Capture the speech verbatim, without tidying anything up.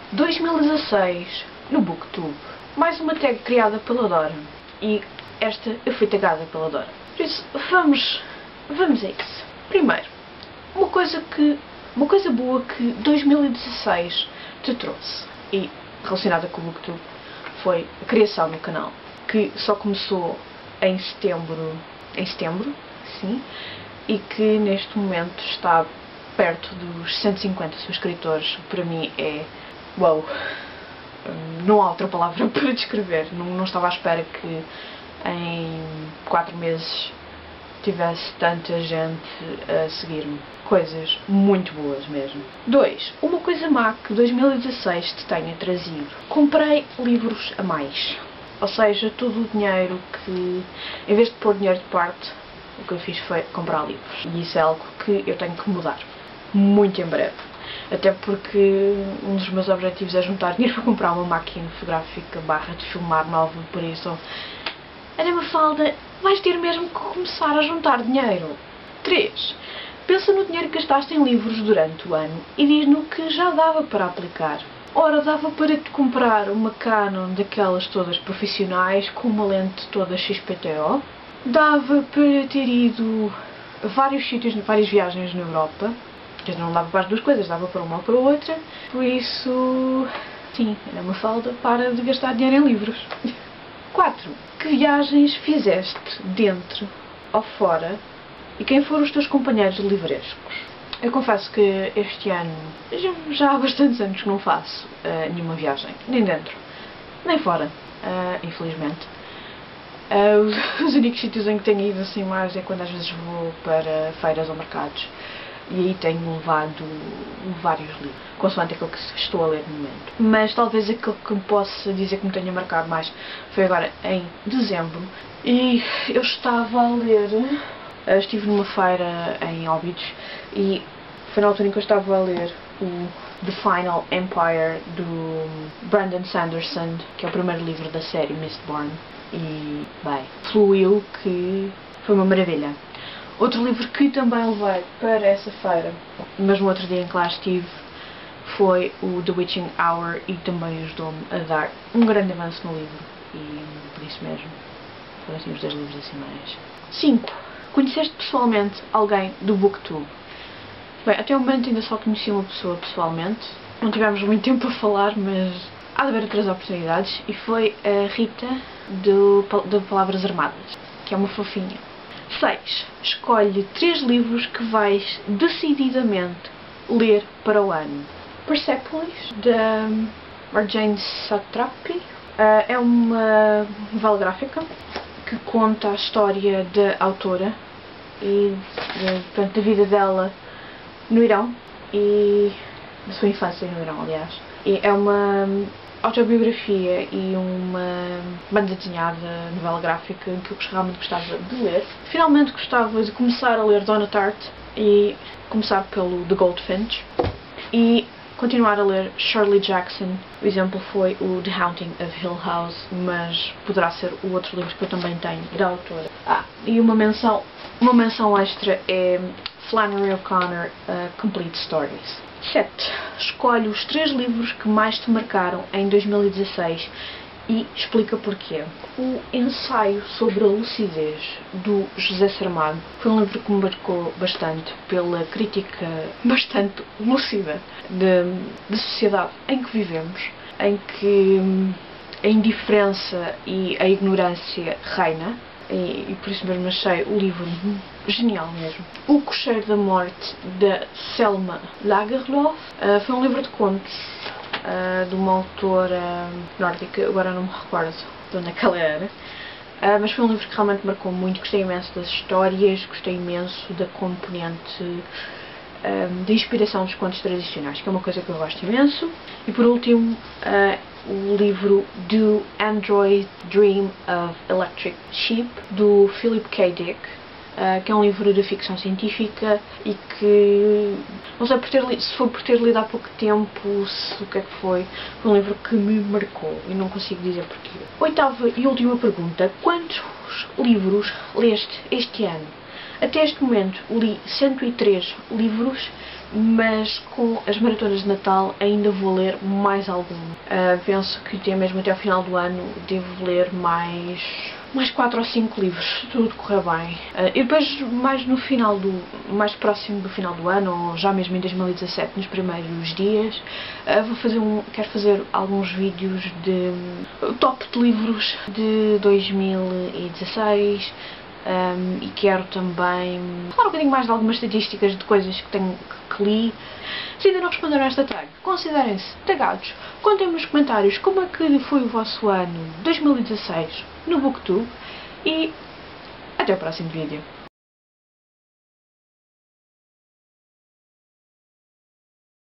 dois mil e dezasseis no Booktube. Mais uma tag criada pela Dora. E esta eu fui tagada pela Dora. Por isso, vamos, vamos a isso. Primeiro, uma coisa que, uma coisa boa que dois mil e dezasseis te trouxe, e relacionada com o Booktube, foi a criação do canal, que só começou em setembro, em setembro, sim, e que neste momento está perto dos cento e cinquenta subscritores. Para mim é uau, não há outra palavra para descrever. Não, não estava à espera que em quatro meses tivesse tanta gente a seguir-me. Coisas muito boas mesmo. dois. Uma coisa má que dois mil e dezasseis te tenha trazido. Comprei livros a mais. Ou seja, todo o dinheiro que, em vez de pôr dinheiro de parte, o que eu fiz foi comprar livros. E isso é algo que eu tenho que mudar. Muito em breve. Até porque um dos meus objetivos é juntar dinheiro para comprar uma máquina fotográfica barra de filmar nova, por isso... Ana Mafalda, vais ter mesmo que começar a juntar dinheiro. três. Pensa no dinheiro que gastaste em livros durante o ano e diz no que já dava para aplicar. Ora, dava para te comprar uma Canon daquelas todas profissionais com uma lente toda X P T O. Dava para ter ido a vários sítios, várias viagens na Europa. Não dava para as duas coisas, dava para uma ou para outra. Por isso, sim, Ana Mafalda, para de gastar dinheiro em livros. quatro. Que viagens fizeste dentro ou fora e quem foram os teus companheiros livrescos? Eu confesso que este ano, já, já há bastantes anos que não faço uh, nenhuma viagem, nem dentro, nem fora, uh, infelizmente. Uh, os, os únicos sítios em que tenho ido assim mais é quando às vezes vou para feiras ou mercados. E aí tenho levado vários livros, consoante aquilo que estou a ler no momento. Mas talvez aquilo que me possa dizer que me tenha marcado mais foi agora em dezembro. E eu estava a ler, eu estive numa feira em Óbidos e foi na altura em que eu estava a ler o The Final Empire do Brandon Sanderson, que é o primeiro livro da série Mistborn. E, bem, fluiu que foi uma maravilha. Outro livro que também levei para essa feira, mas no outro dia em que lá estive, foi o The Witching Hour e também ajudou-me a dar um grande avanço no livro. E por isso mesmo, foram assim os dois livros assim mais. cinco. Conheceste pessoalmente alguém do Booktube? Bem, até o momento ainda só conheci uma pessoa pessoalmente. Não tivemos muito tempo a falar, mas há de haver outras oportunidades. E foi a Rita do, do Palavras Armadas, que é uma fofinha. seis. Escolhe três livros que vais decididamente ler para o ano. Persepolis, da Marjane Satrapi. Uh, é uma novela gráfica que conta a história da autora e de, portanto, da vida dela no Irão e da sua infância no Irão, aliás. E é uma autobiografia e uma banda desenhada, novela gráfica que eu realmente gostava de ler. Finalmente gostava de começar a ler Donna Tartt e começar pelo The Goldfinch e continuar a ler Shirley Jackson. O exemplo foi o The Haunting of Hill House, mas poderá ser o outro livro que eu também tenho da autora. Ah, e uma menção, uma menção extra é Flannery O'Connor, uh, Complete Stories. sete. Escolhe os três livros que mais te marcaram em dois mil e dezasseis e explica porquê. O Ensaio sobre a Lucidez, do José Saramago, foi um livro que me marcou bastante pela crítica bastante lúcida da sociedade em que vivemos, em que a indiferença e a ignorância reina. E, e por isso mesmo achei o livro genial mesmo. O Cocheiro da Morte, da Selma Lagerlöf, uh, foi um livro de contos uh, de uma autora nórdica, agora não me recordo de onde é que ela era, uh, mas foi um livro que realmente marcou muito. Gostei imenso das histórias, gostei imenso da componente um, de inspiração dos contos tradicionais, que é uma coisa que eu gosto imenso. E por último, uh, o livro do Android Dream of Electric Sheep, do Philip K. Dick, uh, que é um livro de ficção científica e que, não sei por ter li, se foi por ter lido há pouco tempo, se o que é que foi, foi um livro que me marcou e não consigo dizer porquê. Oitava e última pergunta: quantos livros leste este ano? Até este momento li cento e três livros mas com as maratonas de Natal ainda vou ler mais algum. Uh, penso que até mesmo até ao final do ano devo ler mais, mais quatro ou cinco livros, se tudo correr bem. Uh, e depois, mais no final do, mais próximo do final do ano, ou já mesmo em dois mil e dezassete, nos primeiros dias, uh, vou fazer um, quero fazer alguns vídeos de uh, top de livros de dois mil e dezasseis. Um, e quero também falar um bocadinho mais de algumas estatísticas de coisas que tenho que, que li. Se ainda não responderam a esta tag, considerem-se tagados. Contem-me nos comentários como é que foi o vosso ano dois mil e dezasseis no BookTube e até o próximo vídeo.